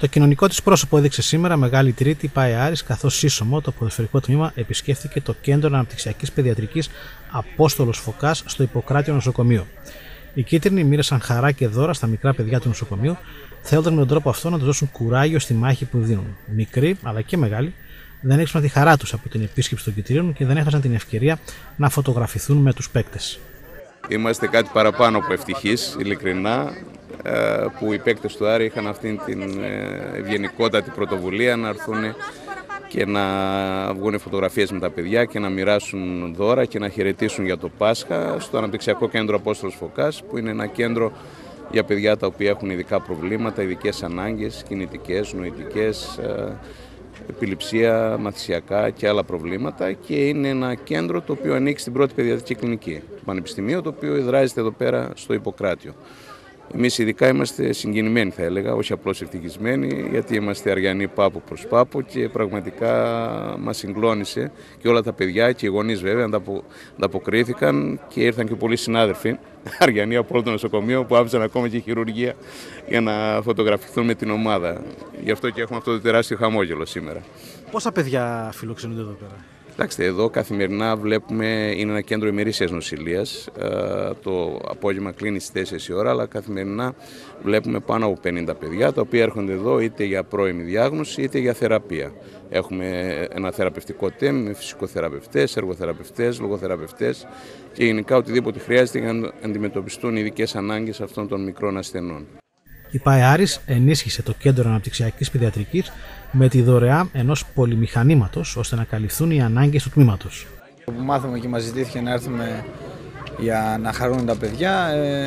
Το κοινωνικό της πρόσωπο έδειξε σήμερα Μεγάλη Τρίτη ΠΑΕ Άρης, καθώς σύσσωμο το ποδοσφαιρικό τμήμα επισκέφθηκε το Κέντρο Αναπτυξιακής Παιδιατρικής Απόστολος Φωκάς στο Ιπποκράτειο Νοσοκομείο. Οι κίτρινοι μοίρασαν χαρά και δώρα στα μικρά παιδιά του νοσοκομείου, θέλοντας με τον τρόπο αυτό να τους δώσουν κουράγιο στη μάχη που δίνουν. Μικροί, αλλά και μεγάλοι, δεν έξυπναν τη χαρά τους από την επίσκεψη των κυτρίων και δεν έχασαν την ευκαιρία να φωτογραφηθούν με τους παίκτες. Είμαστε κάτι παραπάνω από ευτυχείς, ειλικρινά, που οι παίκτες του Άρη είχαν αυτήν την ευγενικότατη πρωτοβουλία να έρθουν και να βγουν φωτογραφίες με τα παιδιά και να μοιράσουν δώρα και να χαιρετήσουν για το Πάσχα στο Αναπτυξιακό Κέντρο Απόστολος Φωκάς, που είναι ένα κέντρο για παιδιά τα οποία έχουν ειδικά προβλήματα, ειδικές ανάγκες, κινητικές, νοητικές, επιληψία, μαθησιακά και άλλα προβλήματα, και είναι ένα κέντρο το οποίο ανήκει στην πρώτη παιδιατρική κλινική του Πανεπιστημίου, το οποίο εδράζεται εδώ πέρα στο Ιπποκράτειο. Εμείς ειδικά είμαστε συγκινημένοι, θα έλεγα, όχι απλώς ευτυχισμένοι, γιατί είμαστε Αριανοί πάπου προς πάπου και πραγματικά μας συγκλώνησε και όλα τα παιδιά και οι γονείς βέβαια ανταποκρίθηκαν και ήρθαν και πολλοί συνάδελφοι Αριανοί από όλο το νοσοκομείο που άφησαν ακόμα και χειρουργία για να φωτογραφηθούν με την ομάδα. Γι' αυτό και έχουμε αυτό το τεράστιο χαμόγελο σήμερα. Πόσα παιδιά φιλοξενούνται εδώ πέρα? Κοιτάξτε, εδώ καθημερινά βλέπουμε, είναι ένα κέντρο ημερήσιας νοσηλείας. Το απόγευμα κλείνει στις 4 η ώρα, αλλά καθημερινά βλέπουμε πάνω από 50 παιδιά, τα οποία έρχονται εδώ είτε για πρώιμη διάγνωση είτε για θεραπεία. Έχουμε ένα θεραπευτικό τέμ με φυσικοθεραπευτές, εργοθεραπευτές, λογοθεραπευτές και γενικά οτιδήποτε χρειάζεται για να αντιμετωπιστούν οι ειδικές ανάγκες αυτών των μικρών ασθενών. Η ΠΑΕ Άρης ενίσχυσε το Κέντρο Αναπτυξιακής Παιδιατρικής με τη δωρεά ενός πολυμηχανήματος ώστε να καλυφθούν οι ανάγκες του τμήματος. Που μάθαμε και μας ζητήθηκε να έρθουμε για να χαρούν τα παιδιά,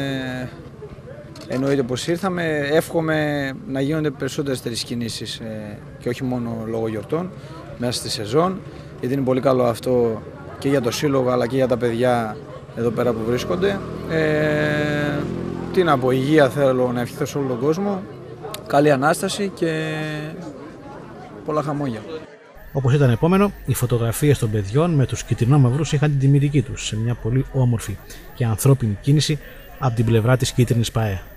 εννοείται πως ήρθαμε. Εύχομαι να γίνονται περισσότερες τέτοιες κινήσεις και όχι μόνο λόγω γιορτών μέσα στη σεζόν, γιατί είναι πολύ καλό αυτό και για το σύλλογο αλλά και για τα παιδιά εδώ πέρα που βρίσκονται. Τι να πω, υγεία θέλω να ευχηθώ σε όλο τον κόσμο, καλή Ανάσταση και πολλά χαμόγελα. Όπως ήταν επόμενο, οι φωτογραφίες των παιδιών με τους κυτρινόμαυρους είχαν την τιμητική τους σε μια πολύ όμορφη και ανθρώπινη κίνηση από την πλευρά της κίτρινης ΠΑΕ.